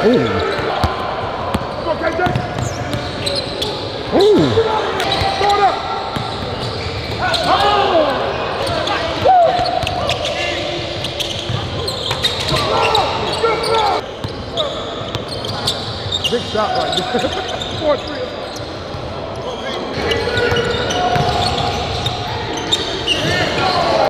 Come on, KJ. Ooh. Throw it up. Big shot right there. 4-3.